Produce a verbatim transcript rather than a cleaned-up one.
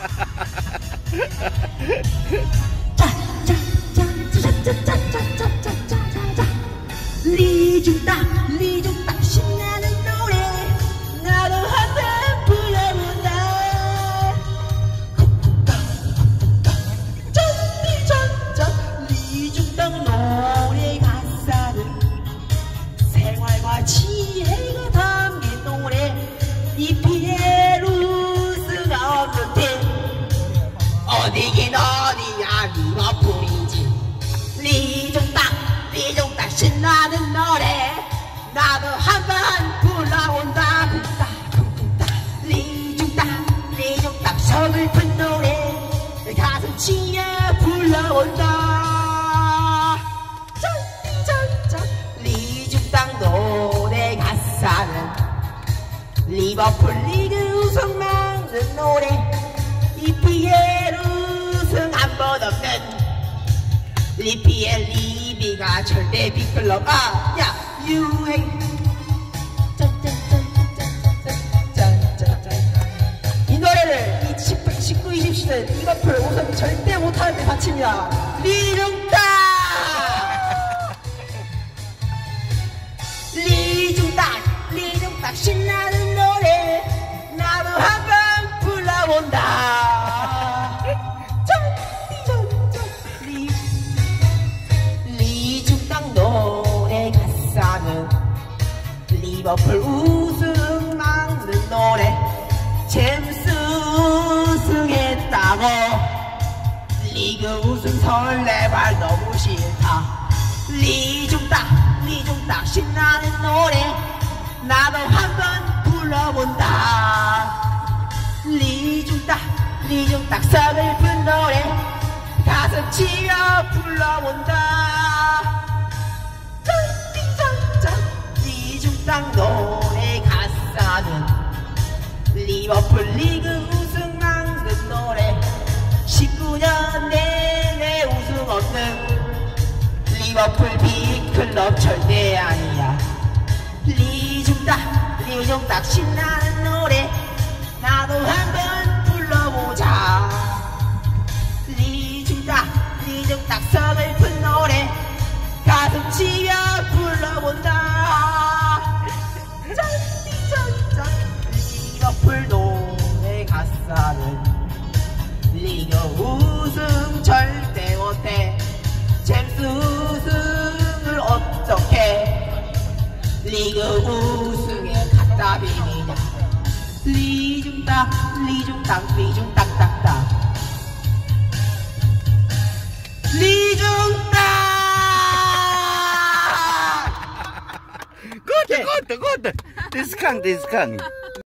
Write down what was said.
리중딱 리중딱 신나는 노래 나도 한번 불러본다. 짠짠짠 리중딱 노래 가사는 생활과 지혜가 담긴 노래 이피엘 우승 없는 팀 어디긴 어디야 리버풀이지. 리중딱 리중딱 신나는 노래 나도 한번 불러본다. 리중딱 리중딱 서글픈 노래 가슴 치며 불러본다. 짠짠짠 리중딱 노래 가사는 리버풀 리그 우승 막는 노래 이피엘 우승 한 번 없는 이피엘 리비가 절대 빅클럽 아야 유행. 이 노래를 십구, 이십 시대 리버풀 우승 절대 못하는 데 바칩니다. 리중딱 리중딱 리중딱 신나는 노래 나도 한번 불러본다. 노래 가사는 리버풀 우승 막는 노래 잼스 우승했다고 리그 우승 설레발 너무 싫다. 리중딱 리중딱 신나는 노래 나도 한번 불러본다. 리중딱 리중딱 서글픈 노래 가슴 치며 불러본다. 리중딱 노래 가사는 리버풀 리그 우승 막는 노래 십구 년 내내 우승 없는 리버풀 빅클럽 절대 아니야. 리중딱 리중딱 신나는 노래 나도 한번 불러보자. 리중딱 리중딱 서글픈 노래 가슴 치며 불러본다. 짠짠짠 리버풀 노래 가사는 리그 우승 절대 못해. 잼스 우승을 어떻게 리그 우승에 갖다 비비냐. 리중딱 리중딱 리중딱딱딱 리중딱. Good, good, good. This kang, this kang.